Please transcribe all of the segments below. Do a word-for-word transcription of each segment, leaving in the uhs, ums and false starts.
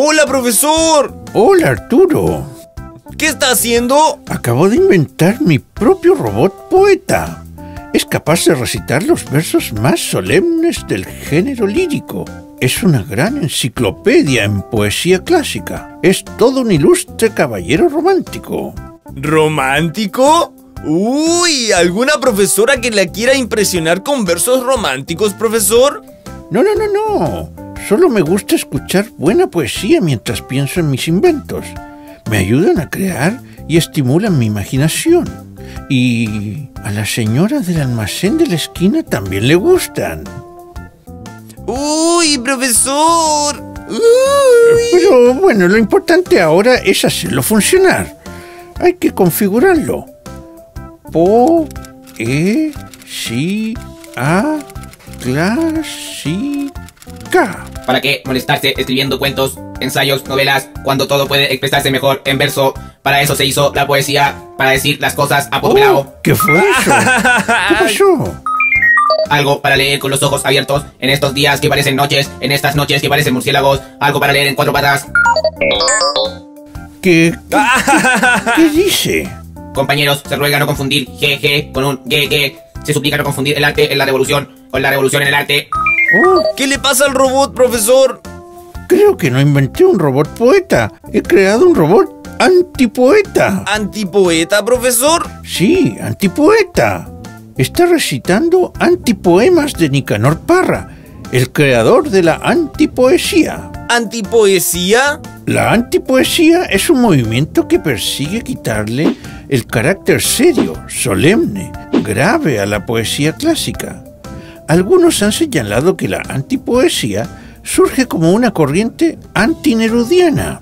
¡Hola, profesor! Hola, Arturo. ¿Qué está haciendo? Acabo de inventar mi propio robot poeta. Es capaz de recitar los versos más solemnes del género lírico. Es una gran enciclopedia en poesía clásica. Es todo un ilustre caballero romántico. ¿Romántico? Uy, ¿alguna profesora que la quiera impresionar con versos románticos, profesor? No, no, no, no. Solo me gusta escuchar buena poesía mientras pienso en mis inventos. Me ayudan a crear y estimulan mi imaginación. Y a la señora del almacén de la esquina también le gustan. ¡Uy, profesor! ¡Uy! Pero bueno, lo importante ahora es hacerlo funcionar. Hay que configurarlo. Po, e, si, a, clásica. ¿Para qué molestarse escribiendo cuentos, ensayos, novelas, cuando todo puede expresarse mejor en verso? Para eso se hizo la poesía, para decir las cosas a poco pelado. Oh, ¿qué fue eso? ¿Qué pasó? Algo para leer con los ojos abiertos en estos días que parecen noches, en estas noches que parecen murciélagos. Algo para leer en cuatro patas. ¿Qué, qué, qué dice? Compañeros, se ruega no confundir G G con un G G. Se suplica no confundir el arte en la revolución con la revolución en el arte. Oh, ¿Qué le pasa al robot, profesor? creo que no inventé un robot poeta. He creado un robot antipoeta. ¿Antipoeta, profesor? Sí, antipoeta. Está recitando antipoemas de Nicanor Parra, el creador de la antipoesía. ¿Antipoesía? La antipoesía es un movimiento que persigue quitarle el carácter serio, solemne, grave a la poesía clásica. Algunos han señalado que la antipoesía surge como una corriente antinerudiana.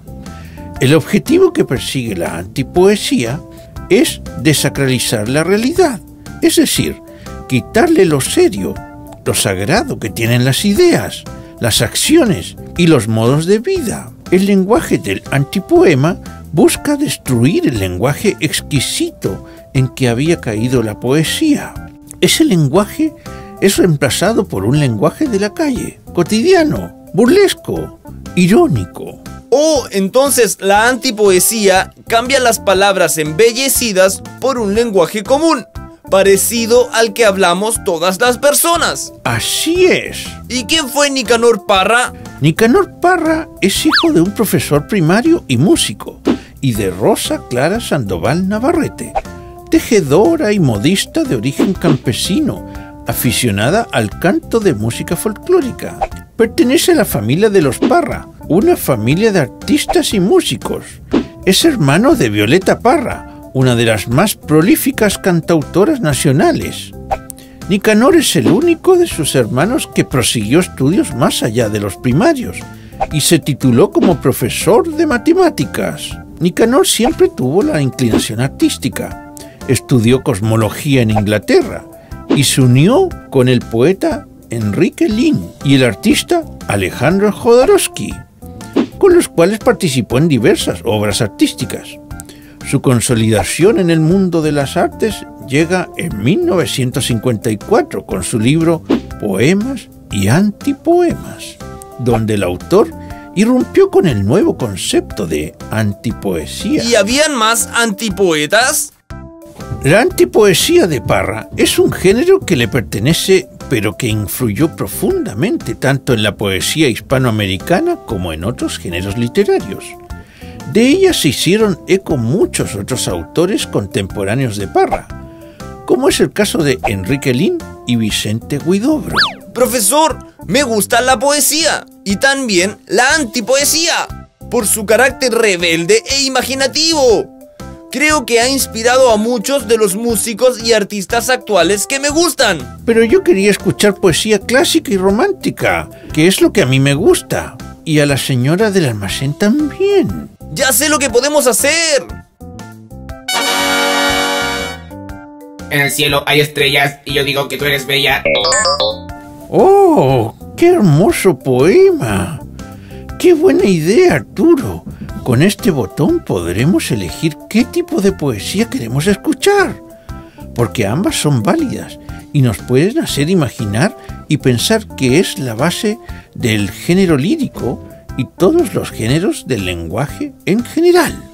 El objetivo que persigue la antipoesía es desacralizar la realidad, es decir, quitarle lo serio, lo sagrado que tienen las ideas, las acciones y los modos de vida. El lenguaje del antipoema busca destruir el lenguaje exquisito en que había caído la poesía. Ese lenguaje es reemplazado por un lenguaje de la calle, cotidiano, burlesco, irónico. Oh, entonces la antipoesía cambia las palabras embellecidas por un lenguaje común, parecido al que hablamos todas las personas. Así es. ¿Y quién fue Nicanor Parra? Nicanor Parra es hijo de un profesor primario y músico, y de Rosa Clara Sandoval Navarrete, tejedora y modista de origen campesino, aficionada al canto de música folclórica. Pertenece a la familia de los Parra, una familia de artistas y músicos. Es hermano de Violeta Parra, una de las más prolíficas cantautoras nacionales. Nicanor es el único de sus hermanos que prosiguió estudios más allá de los primarios y se tituló como profesor de matemáticas. Nicanor siempre tuvo la inclinación artística. Estudió cosmología en Inglaterra y se unió con el poeta Enrique Lin y el artista Alejandro Jodorowsky, con los cuales participó en diversas obras artísticas. Su consolidación en el mundo de las artes llega en mil novecientos cincuenta y cuatro con su libro Poemas y Antipoemas, donde el autor irrumpió con el nuevo concepto de antipoesía. ¿Y habían más antipoetas? La antipoesía de Parra es un género que le pertenece, pero que influyó profundamente tanto en la poesía hispanoamericana como en otros géneros literarios. De ella se hicieron eco muchos otros autores contemporáneos de Parra, como es el caso de Enrique Lin y Vicente Huidobro. Profesor, me gusta la poesía y también la antipoesía, por su carácter rebelde e imaginativo. Creo que ha inspirado a muchos de los músicos y artistas actuales que me gustan. Pero yo quería escuchar poesía clásica y romántica, que es lo que a mí me gusta, y a la señora del almacén también. ¡Ya sé lo que podemos hacer! En el cielo hay estrellas y yo digo que tú eres bella. ¡Oh, qué hermoso poema! ¡Qué buena idea, Arturo! Con este botón podremos elegir qué tipo de poesía queremos escuchar, porque ambas son válidas y nos pueden hacer imaginar y pensar que es la base del género lírico y todos los géneros del lenguaje en general.